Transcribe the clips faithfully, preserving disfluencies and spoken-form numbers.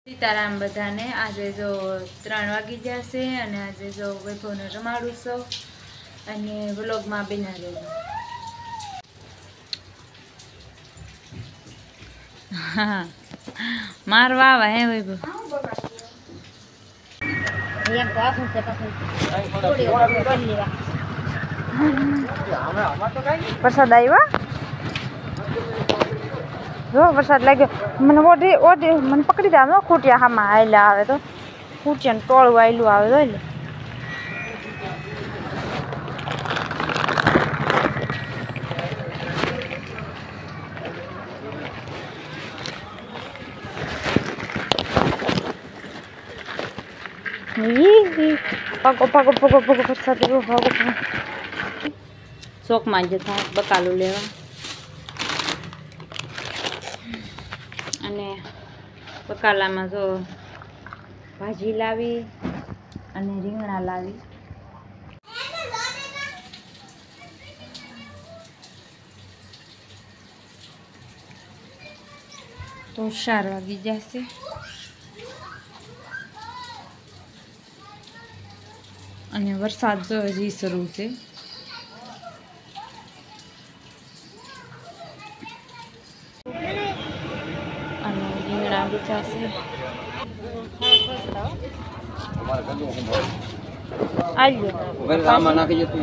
સીતારામ બધાને આજે જો ત્રણ વાગી જશે અને આજે જો વૈભવને રમાડું છું અને વ્લોગમાં બિના રહેજો. હા મારવા આવે હે વૈભવ. વરસાદ આવ્યો જો વરસાદ લાગ્યો મને ઓઢી ઓઢી મને પકડી દે આમ ખૂટિયા હામાં આયલા આવે તો ખૂટિયાને ટોળું આયલું આવે તો એટલે પગો પગો પગો પગો વરસાદ એવો ભાગો ચોકમાં જતા બકાલું લેવા અને બકાલામાં જો ભાજી લાવી અને રીંગણા લાવી. તો ચાર વાગી જશે અને વરસાદ જો હજી શરૂ છે. અને રીંગણા બીજા છે. આમાં નાખી જતું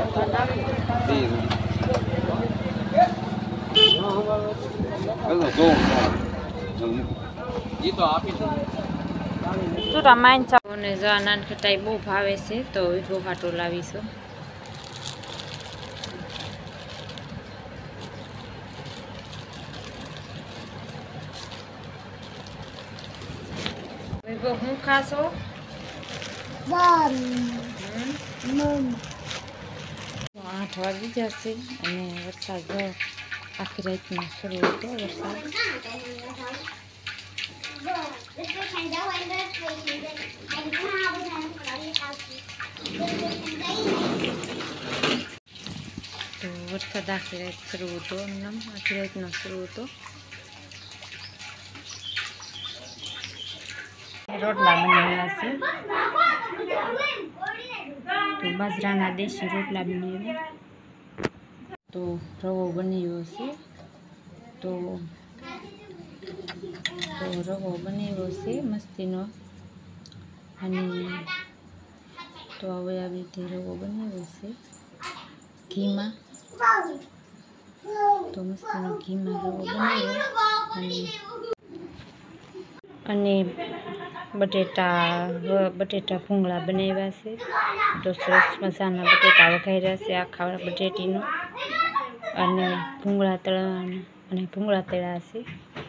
રામાયણ ચાવને જો નાનખટાઈ બહુ ભાવે છે તો વિભો હાટો લાવીશું. વિભો હું ખાશો? આઠ વાગી જશે અને વરસાદ આખી રાતમાં શરૂ હતો વરસાદ. તો વરસાદ આખી રાત શરૂ હતો એમને આખી રાતનો શરૂ હતો. રોટલા બનાવ્યા છે તો બાજરાના દેશી રોટલા બનાવ્યા. તો રવો બનાવ્યો છે તો તો રવો બનાવ્યો છે મસ્તીનો અને તો હવે આવી રીતે રવો બનાવ્યો છે ઘીમાં. તો મસ્તીનો ઘીમાં રવો બનાવ્યો અને અને બટેટા બટેટા ભૂંગળા બનાવ્યા છે. તો સરસ મજાના બટેટા વઘાર્યા છે આખા બટેટીનો અને ભૂંગળા તળવાના અને ભૂંગળા તળ્યા છે.